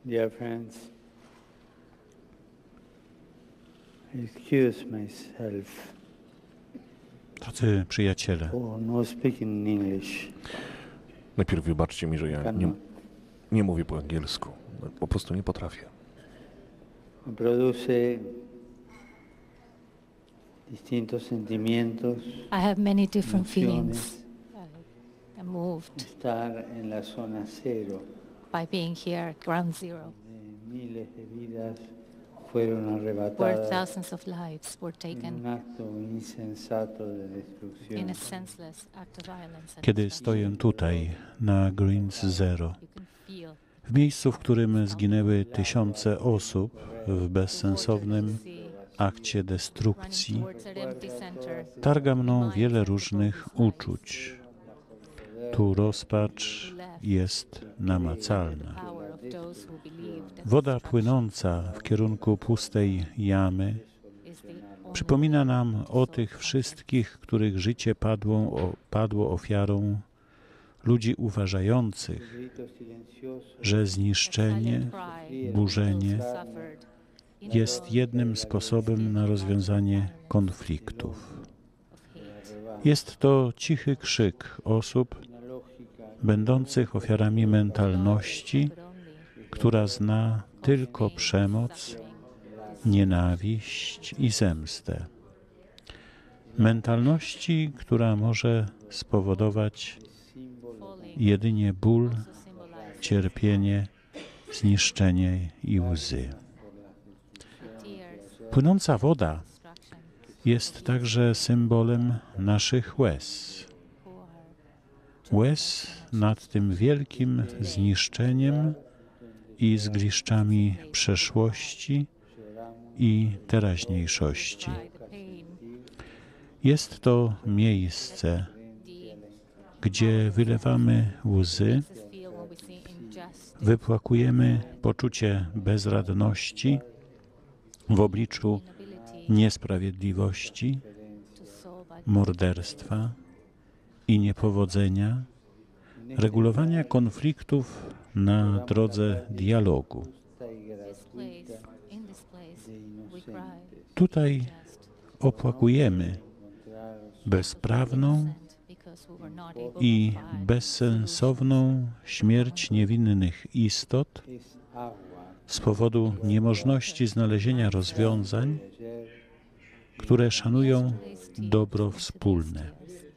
Dear friends, excuse myself Drodzy przyjaciele, for not speaking English. Najpierw wybaczcie mi, że ja nie mówię po angielsku. Po prostu nie potrafię. Produce distintos sentimientos. I have many different emociones, feelings. I'm moved estar en la zona cero. by being here at ground zero, Miles de vidas fueron where arrebatadas thousands of lives were en un taken acto insensato de destrucción. in a senseless act of violence. And kiedy destruction. stoję tutaj na Greens Zero, You can feel w miejscu, w którym zginęły tysiące osób w bezsensownym akcie destrukcji, towards that empty center. targa mną wiele różnych uczuć. Tu rozpacz jest namacalna. Power of those who believed that Woda płynąca w kierunku pustej jamy is the only przypomina nam o tych wszystkich, których życie padło ofiarą ludzi uważających, Gritos silenciosos że zniszczenie, silent cry burzenie of those who suffered in jest jednym sposobem na rozwiązanie konfliktów. Jest to cichy krzyk osób una lógica będących ofiarami mentalności, but only która zna tylko przemoc, nienawiść i zemstę. Mentalności, która może spowodować falling jedynie ból, to symbolize cierpienie, zniszczenie i łzy. tears, Płynąca woda destruction, jest także symbolem naszych łez. who are Łez nad tym wielkim zniszczeniem i zgliszczami przeszłości i teraźniejszości. by the pain, Jest to miejsce, gdzie wylewamy łzy, this feel when we see injustice, wypłakujemy poczucie bezradności w obliczu inability niesprawiedliwości, to solve our morderstwa i niepowodzenia, regulowania konfliktów na drodze dialogu. this place, in this place, we cry Tutaj just opłakujemy bezprawną innocent because we were not able to i find bezsensowną śmierć niewinnych istot es agua. z powodu niemożności znalezienia rozwiązań, które szanują dobro wspólne.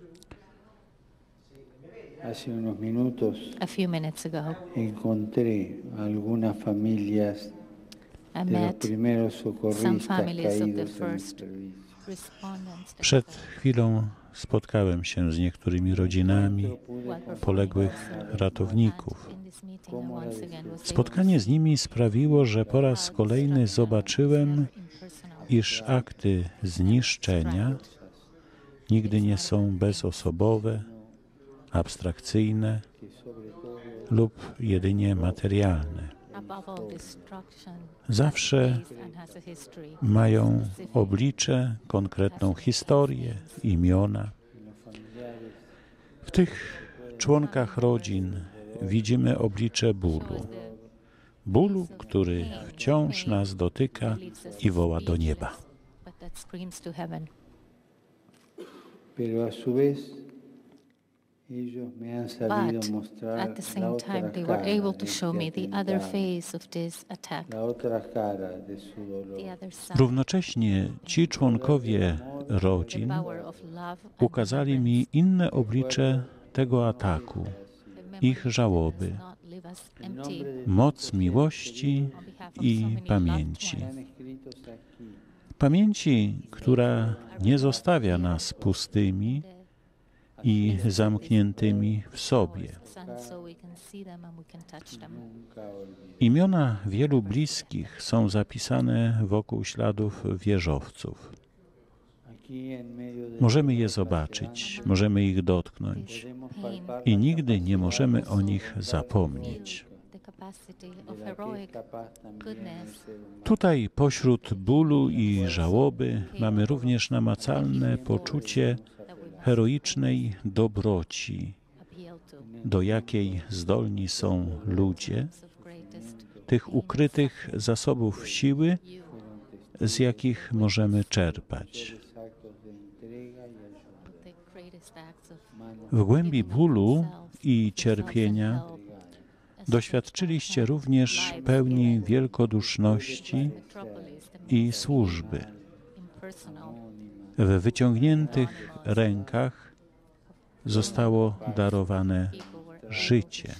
Hace unos minutos a few minutes ago. encontré algunas familias I de los met primeros some socorristas families of the caídos en el first servicio. respondents that Przed fell chwilą spotkałem się z niektórymi rodzinami Yo pude while performing poległych also. ratowników. And in this meeting I once again was able Spotkanie z nimi sprawiło, że po raz to kolejny see zobaczyłem, impersonal iż akty zniszczenia nigdy nie są bezosobowe, abstrakcyjne que sobre todo lub jedynie materialne. above all destruction Zawsze is and has a history. mają oblicze, konkretną historię, imiona. W tych członkach rodzin widzimy oblicze bólu. Bólu, który wciąż nas dotyka i woła do nieba. But that screams to heaven. pero a su vez ellos me han sabido But mostrar at the la same otra time, they cara were able de to este show me the other atentado, face of this attack, la otra cara de su dolor. the other side, Równocześnie ci członkowie the rodzin power of love and ukazali mi inne oblicze tego ataku, remembrance. ich żałoby, Does not leave us En empty. nombre de moc miłości On behalf of so i many pamięci. loved ones, están escritos aquí, Pamięci, która nie zostawia nas pustymi i zamkniętymi w sobie. sun so we can see them and we can touch them. nunca olvidé. Imiona wielu bliskich są zapisane wokół śladów wieżowców. Aquí en medio de Możemy je zobaczyć, możemy ich dotknąć podemos palpar i nigdy nie możemy o nich zapomnieć. The capacity of de la que heroic es capaz también goodness. el ser humano. Tutaj pośród bólu i żałoby mamy również namacalne poczucie that we must heroicznej dobroci, appeal to. do jakiej zdolni są ludzie, Of greatest tych ukrytych zasobów siły, z jakich możemy czerpać. W głębi bólu i cierpienia doświadczyliście również pełni wielkoduszności i służby. W wyciągniętych rękach zostało darowane życie.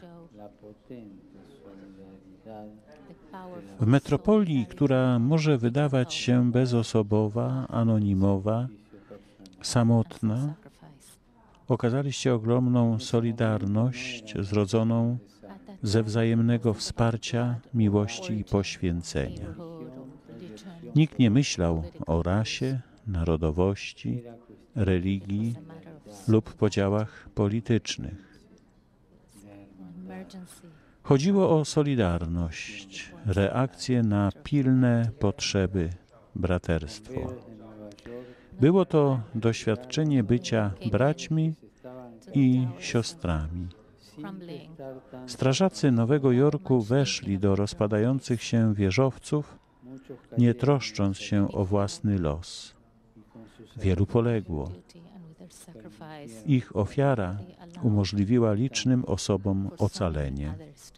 W metropolii, która może wydawać się bezosobowa, anonimowa, samotna, okazaliście ogromną solidarność zrodzoną ze wzajemnego wsparcia, miłości i poświęcenia. Nikt nie myślał o rasie, narodowości, religii lub podziałach politycznych. Chodziło o solidarność, reakcję na pilne potrzeby, braterstwo. Było to doświadczenie bycia braćmi i siostrami. Strażacy Nowego Jorku weszli do rozpadających się wieżowców, nie troszcząc się o własny los. Wielu poległo. Ich ofiara umożliwiła licznym osobom ocalenie.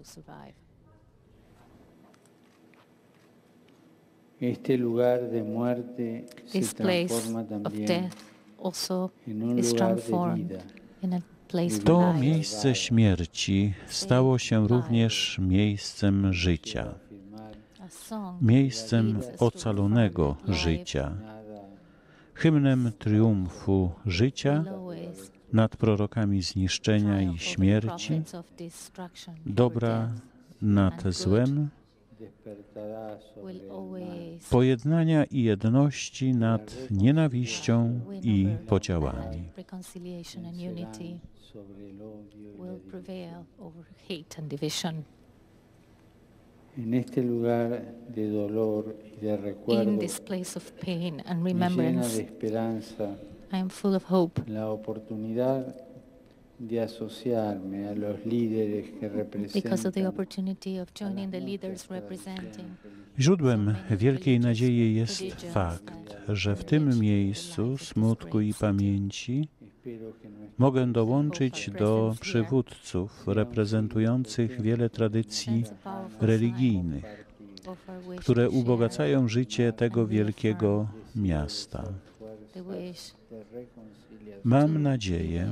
This place of death also is transformed in a place of To life. miejsce śmierci stało się również miejscem życia, A song miejscem leads us to ocalonego life. życia, hymnem triumfu życia Will always nad prorokami zniszczenia i triumph over the śmierci, prophets of destruction, over dobra death, nad and good złem, will always pojednania i jedności nad nienawiścią win i over podziałami. and reconciliation and unity will prevail over hate and division. En este lugar de dolor y de In recuerdo, this place of pain and me llena remembrance, de esperanza I am full of hope la oportunidad de asociarme a los líderes que because of the representan opportunity of joining the leaders representing. Źródłem wielkiej nadziei jest fakt, że w tym miejscu smutku i pamięci mogę dołączyć do przywódców reprezentujących wiele tradycji religijnych, które ubogacają życie tego wielkiego miasta. Mam nadzieję,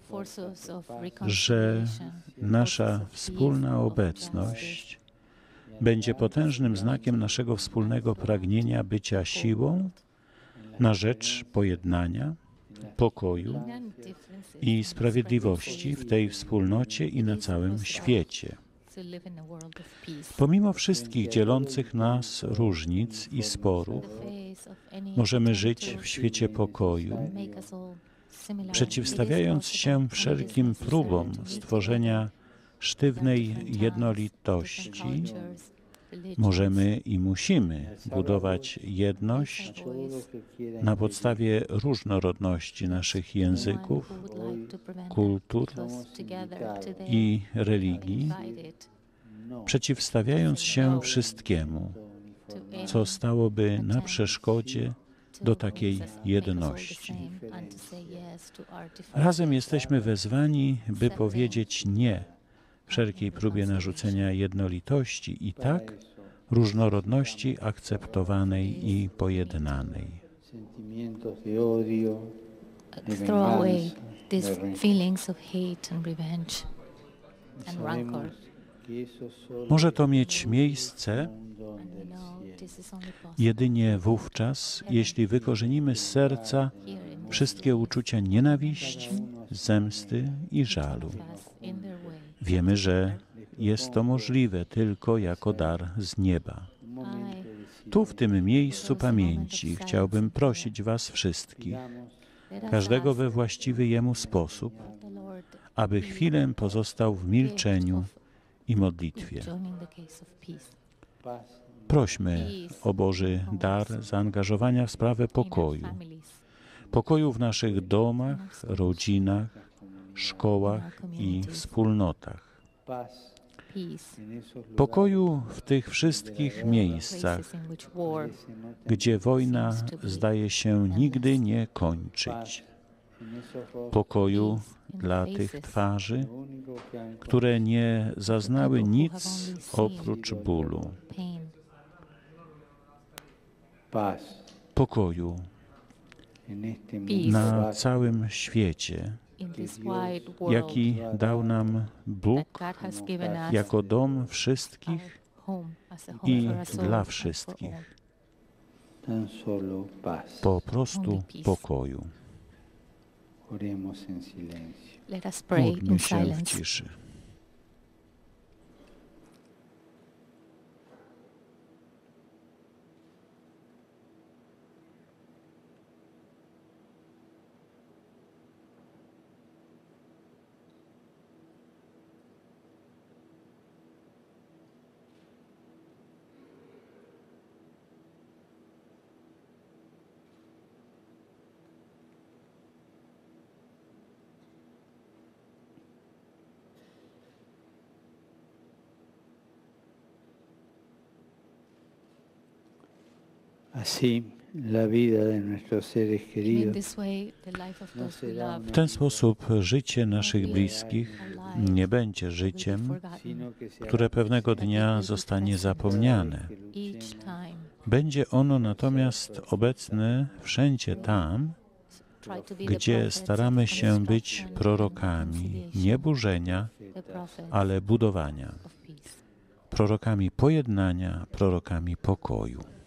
że nasza wspólna obecność będzie potężnym znakiem naszego wspólnego pragnienia bycia siłą na rzecz pojednania, pokoju i sprawiedliwości w tej wspólnocie i na całym świecie. Pomimo wszystkich dzielących nas różnic i sporów, możemy żyć w świecie pokoju, przeciwstawiając się wszelkim próbom stworzenia sztywnej jednolitości. Możemy i musimy budować jedność na podstawie różnorodności naszych języków, kultur i religii, przeciwstawiając się wszystkiemu, co stałoby na przeszkodzie do takiej jedności. Razem jesteśmy wezwani, by powiedzieć nie wszelkiej próbie narzucenia jednolitości i tak różnorodności akceptowanej i pojednanej. Throw away these feelings of hate and revenge and rancor. Może to mieć miejsce jedynie wówczas, jeśli wykorzenimy z serca wszystkie uczucia nienawiści, zemsty i żalu. Wiemy, że jest to możliwe tylko jako dar z nieba. Tu, w tym miejscu pamięci, chciałbym prosić Was wszystkich, każdego we właściwy Jemu sposób, aby chwilę pozostał w milczeniu i modlitwie. Prośmy o Boży dar zaangażowania w sprawę pokoju. Pokoju w naszych domach, rodzinach, szkołach i wspólnotach. Pokoju w tych wszystkich miejscach, gdzie wojna zdaje się nigdy nie kończyć. Pokoju dla tych twarzy, które nie zaznały nic oprócz bólu. Pokoju na całym świecie, jaki dał nam Bóg jako dom wszystkich i dla wszystkich. Po prostu pokoju. Módlmy się w ciszy. Así, la vida de nuestros seres queridos W ten sposób życie naszych bliskich nie będzie życiem, które pewnego dnia zostanie zapomniane. Będzie ono natomiast obecne wszędzie tam, gdzie staramy się być prorokami nie burzenia, ale budowania, prorokami pojednania, prorokami pokoju.